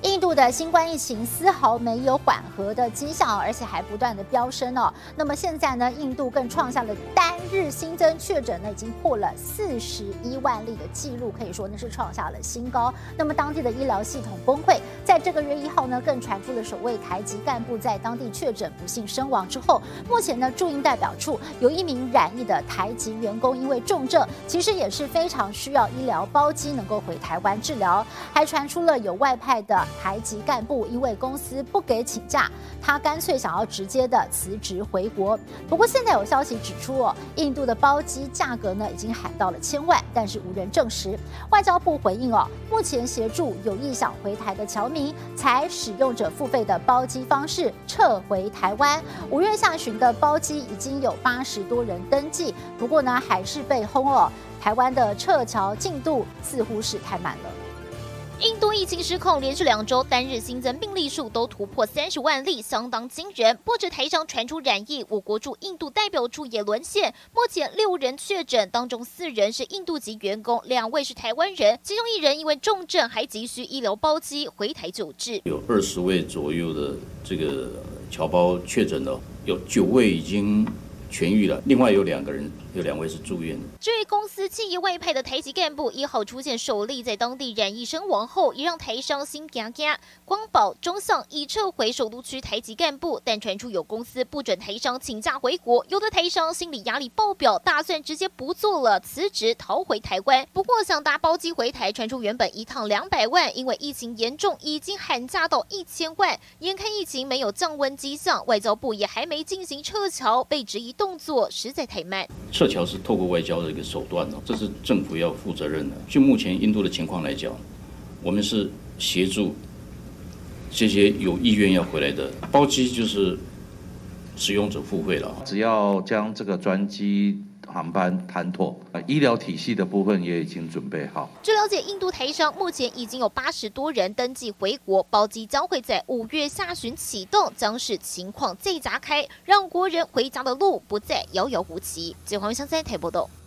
印度的新冠疫情丝毫没有缓和的迹象，而且还不断的飙升哦。那么现在呢，印度更创下了单日新增确诊呢，已经破了41万例的记录，可以说那是创下了新高。那么当地的医疗系统崩溃，在这个月1号呢，更传出了首位台籍干部在当地确诊不幸身亡之后，目前呢，驻印代表处有1名染疫的台籍员工因为重症，其实也是非常需要医疗包机能够回台湾治疗，还传出了有外派的台籍干部因为公司不给请假，他干脆想要直接的辞职回国。不过现在有消息指出印度的包机价格呢已经喊到了1000万，但是无人证实。外交部回应目前协助有意想回台的侨民，才使用者付费的包机方式撤回台湾。5月下旬的包机已经有80多人登记，不过呢还是被轰台湾的撤侨进度似乎是太慢了。 印度疫情失控，连续2周单日新增病例数都突破30万例，相当惊人。不止台商传出染疫，我国驻印度代表处也沦陷。目前6人确诊，当中4人是印度籍员工，2位是台湾人，其中1人因为重症还急需医疗包机回台救治。 有20位左右的这个侨胞确诊了，有9位已经痊愈了，另外有2位是住院的。 至于公司企业外派的台籍干部1号出现首例在当地染疫身亡后，也让台商心惊惊。光宝、中向已撤回首都区台籍干部，但传出有公司不准台商请假回国，有的台商心理压力爆表，打算直接不做了，辞职逃回台湾。不过想搭包机回台，传出原本1趟200万，因为疫情严重，已经喊价到1000万。眼看疫情没有降温迹象，外交部也还没进行撤侨，被质疑动作实在太慢。 撤侨是透过外交的一个手段这是政府要负责任的。就目前印度的情况来讲，我们是协助这些有意愿要回来的，包机就是使用者付费了。 只要将这个专机航班谈妥，医疗体系的部分也已经准备好。 据了解，印度台商目前已经有80多人登记回国，包机将会在5月下旬启动，将使情况再炸开，让国人回家的路不再遥遥无期。记者黄玉香在台报道。